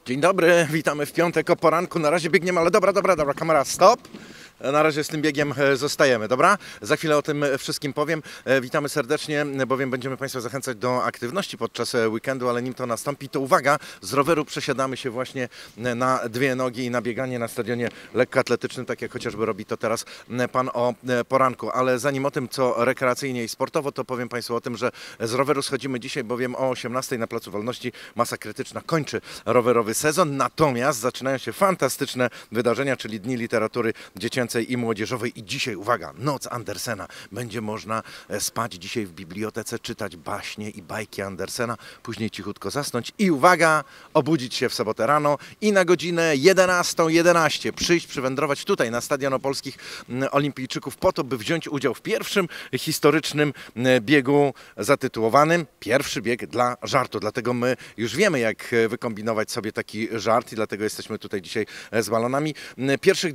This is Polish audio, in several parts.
Dzień dobry, witamy w piątek o poranku. Na razie biegniemy, ale dobra, kamera, stop. Na razie z tym biegiem zostajemy, dobra? Za chwilę o tym wszystkim powiem. Witamy serdecznie, bowiem będziemy Państwa zachęcać do aktywności podczas weekendu, ale nim to nastąpi, to uwaga, z roweru przesiadamy się właśnie na dwie nogi i na bieganie na stadionie lekkoatletycznym, tak jak chociażby robi to teraz pan o poranku. Ale zanim o tym, co rekreacyjnie i sportowo, to powiem Państwu o tym, że z roweru schodzimy dzisiaj, bowiem o 18:00 na Placu Wolności Masa Krytyczna kończy rowerowy sezon, natomiast zaczynają się fantastyczne wydarzenia, czyli Dni Literatury Dziecięcej i młodzieżowej i dzisiaj, uwaga, Noc Andersena. Będzie można spać dzisiaj w bibliotece, czytać baśnie i bajki Andersena, później cichutko zasnąć i uwaga, obudzić się w sobotę rano i na godzinę 11:11 przyjść, przywędrować tutaj na Stadion Opolskich Olimpijczyków po to, by wziąć udział w pierwszym historycznym biegu zatytułowanym Pierwszy bieg dla żartu. Dlatego my już wiemy, jak wykombinować sobie taki żart i dlatego jesteśmy tutaj dzisiaj z balonami. Pierwszych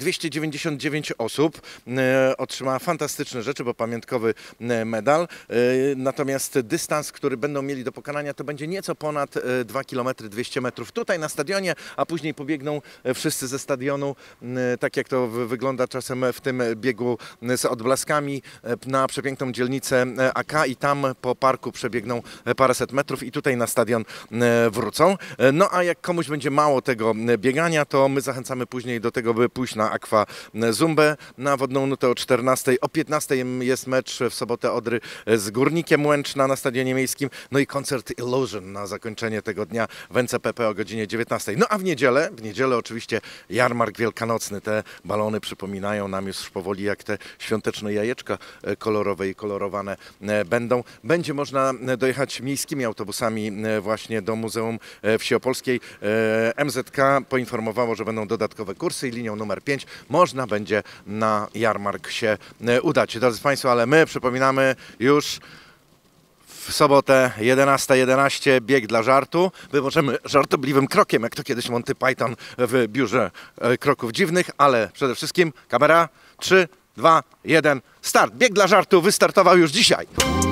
299 osób otrzyma fantastyczne rzeczy, bo pamiątkowy medal. Natomiast dystans, który będą mieli do pokonania, to będzie nieco ponad 2 km 200 metrów tutaj na stadionie, a później pobiegną wszyscy ze stadionu, tak jak to wygląda czasem w tym biegu z odblaskami, na przepiękną dzielnicę AK i tam po parku przebiegną paręset metrów i tutaj na stadion wrócą. No a jak komuś będzie mało tego biegania, to my zachęcamy później do tego, by pójść na Aqua Zumbę na Wodną Nutę o 14:00. O 15:00 jest mecz w sobotę Odry z Górnikiem Łęczna na Stadionie Miejskim. No i koncert Illusion na zakończenie tego dnia w NCPP o godzinie 19:00. No a w niedzielę oczywiście jarmark wielkanocny. Te balony przypominają nam już powoli, jak te świąteczne jajeczka kolorowe i kolorowane będą. Będzie można dojechać miejskimi autobusami właśnie do Muzeum Wsi Opolskiej. MZK poinformowało, że będą dodatkowe kursy i linią numer 5 można będzie na jarmark się udać. Drodzy Państwo, ale my przypominamy już w sobotę 11:11 bieg dla żartu. My możemy żartobliwym krokiem, jak to kiedyś Monty Python w biurze kroków dziwnych, ale przede wszystkim kamera 3, 2, 1, start. Bieg dla żartu wystartował już dzisiaj.